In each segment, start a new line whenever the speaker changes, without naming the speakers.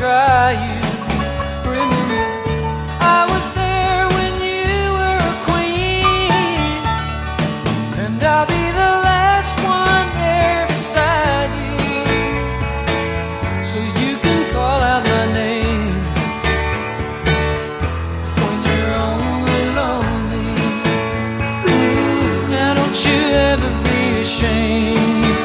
try you. Remember, I was there when you were a queen, and I'll be the last one there beside you, so you can call out my name when you're only lonely. Ooh, now don't you ever be ashamed.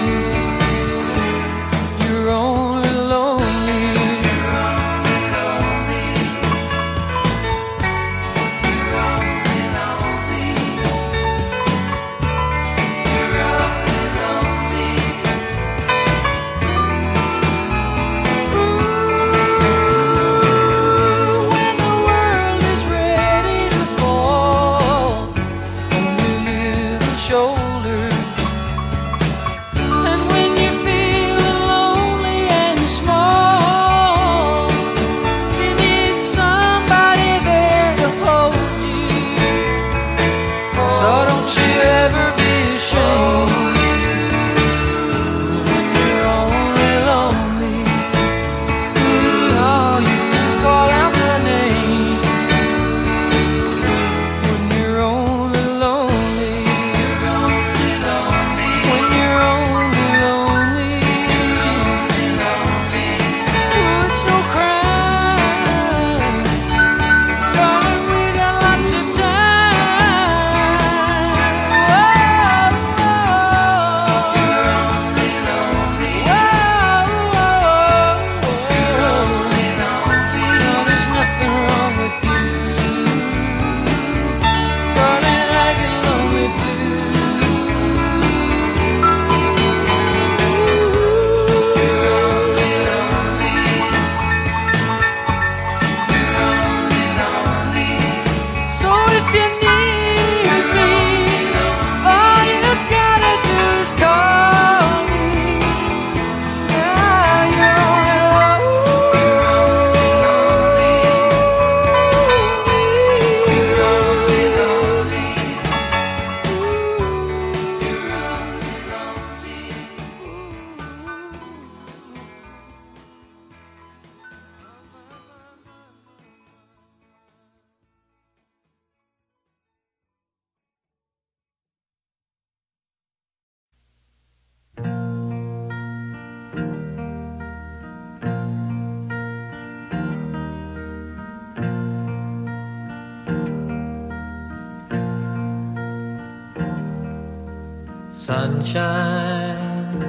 Sunshine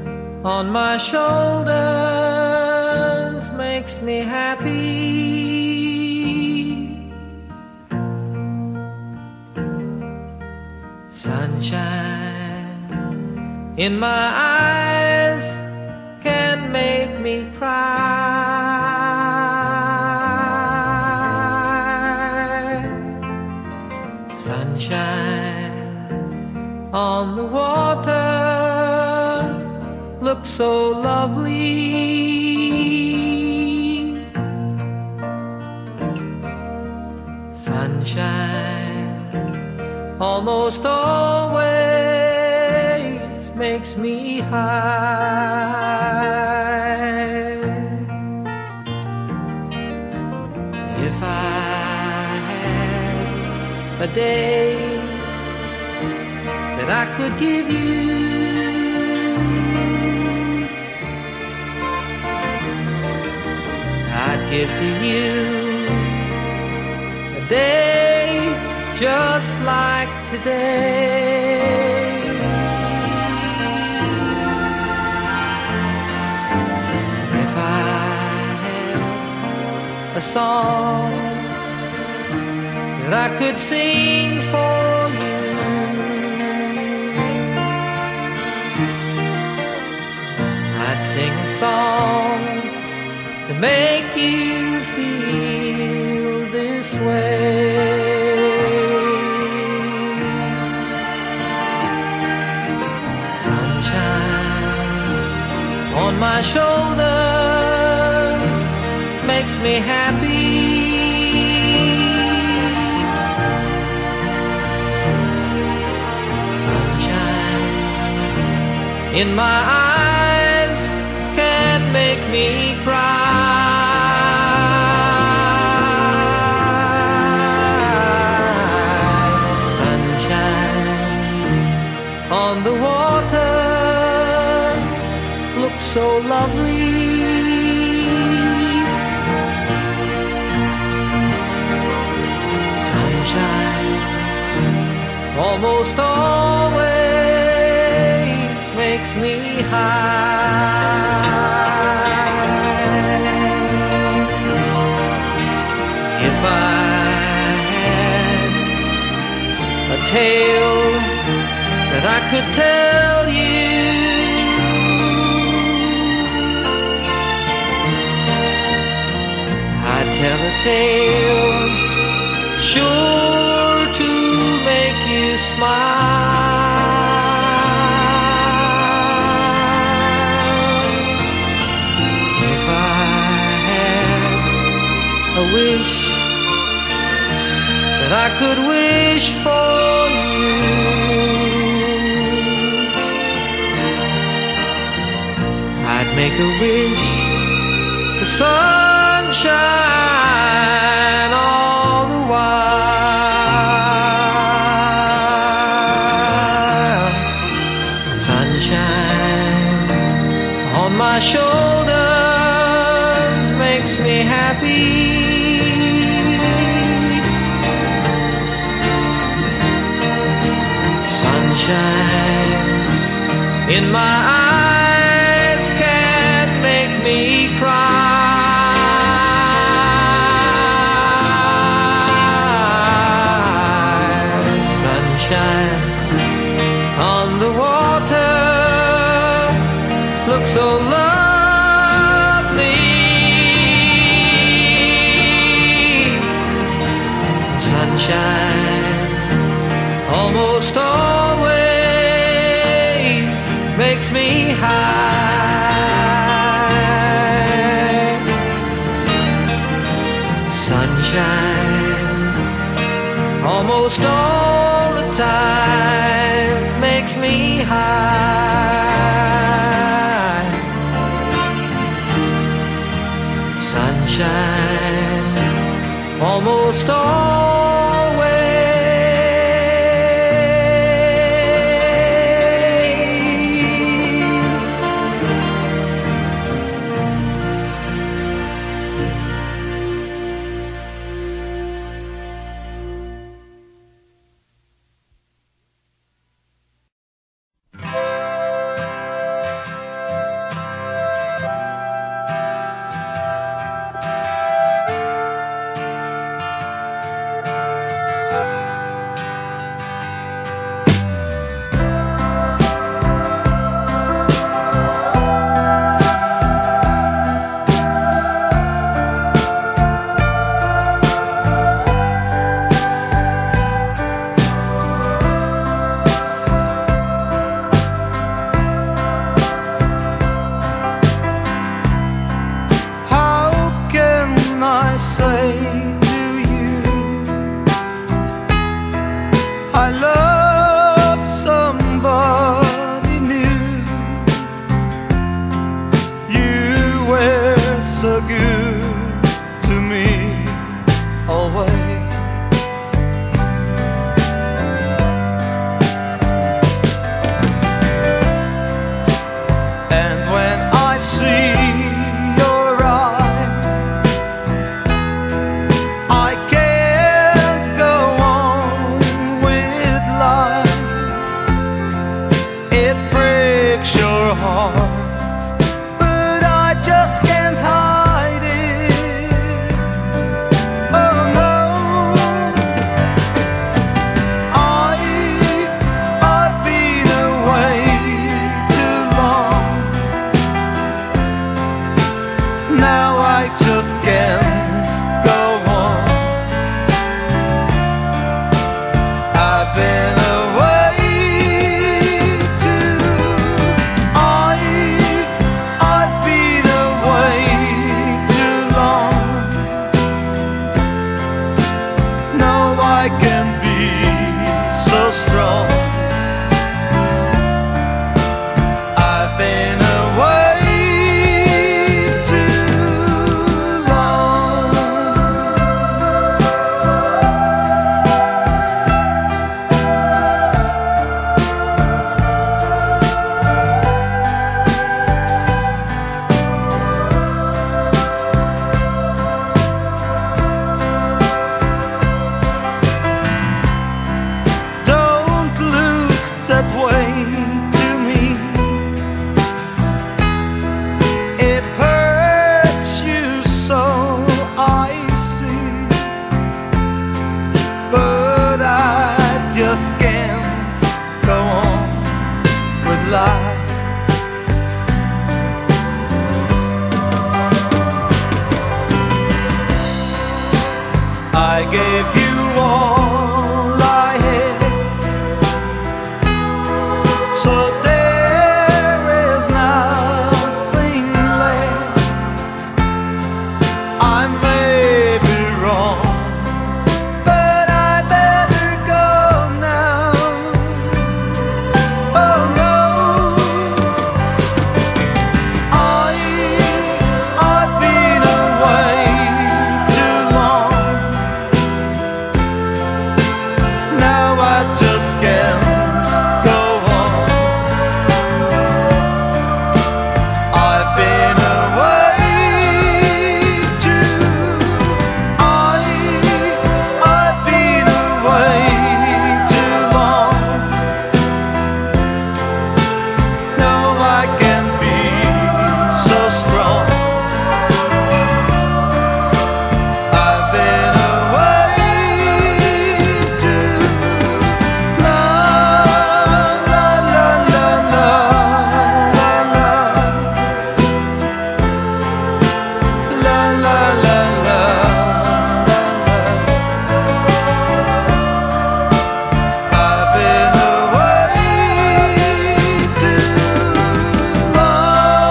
on my shoulders makes me happy. Sunshine in my eyes can make me cry. Sunshine on the water looks so lovely. Sunshine almost always makes me high. If I had a day that I could give you, I'd give to you a day just like today. If I had a song that I could sing for you, I'd sing a song to make you feel this way. Sunshine on my shoulders makes me happy. Sunshine in my eyes can't make me cry. so lovely. Sunshine almost always makes me high. If I had a tale that I could tell you, I'd tell a tale sure to make you smile. If I had a wish that I could wish for you, I'd make a wish for sunshine all the while. Sunshine on my shoulders makes me happy. Sunshine in my eyes can make me cry. Sunshine on the water looks so lovely. Sunshine almost always makes me high. Sunshine almost all the time makes me high. Sunshine almost always.
But I just can't hide it. gave you all I had, so there is nothing left. I may be wrong, but I better go now. Oh no, I've been away too long. Now I just can't go on. I've been away too. I've been away too long. No, I can't be so strong. I've been away too long. La la la la la la la la la la. I've been away too long.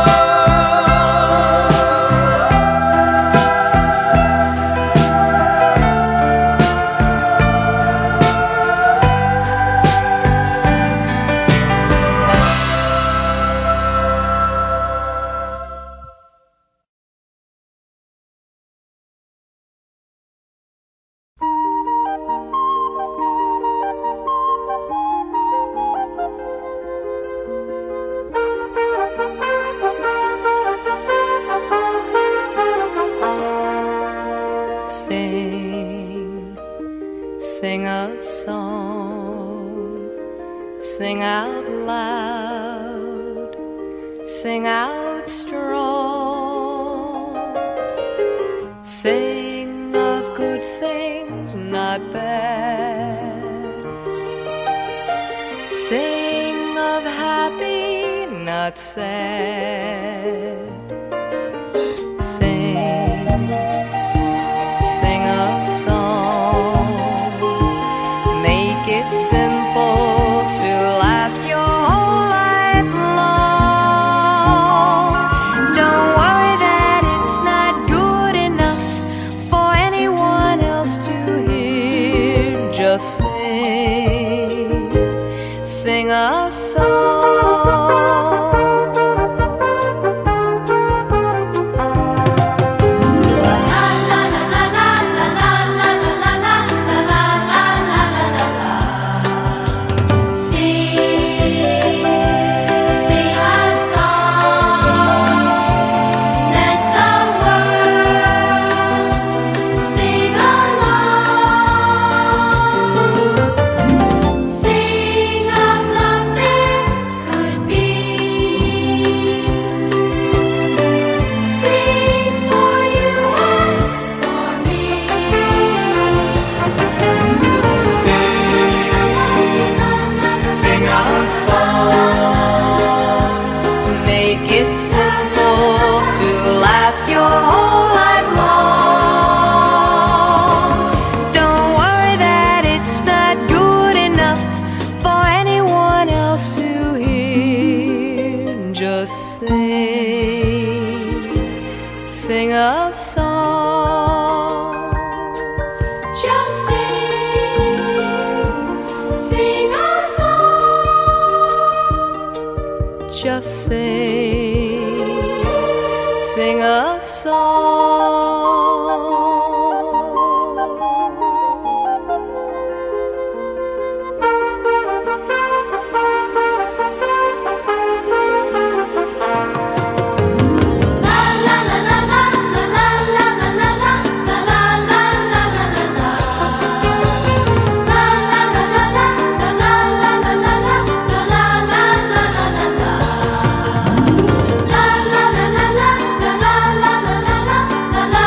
Sing, sing a song, sing out loud, sing out strong. Sing of good things, not bad. Sing of happy, not sad. Sing, sing a song, make it simple to last your whole life long. Don't worry that it's not good enough for anyone else to hear. Just sing, sing a song. Make it simple to last your whole life long. Don't worry that it's not good enough for anyone else to hear. Just sing, sing a song. Just sing, sing a song. Just sing, sing a song.
La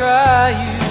try you.